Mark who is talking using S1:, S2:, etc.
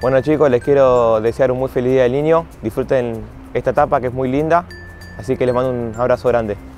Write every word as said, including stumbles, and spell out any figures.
S1: Bueno chicos, les quiero desear un muy feliz Día del Niño. Disfruten esta etapa que es muy linda, así que les mando un abrazo grande.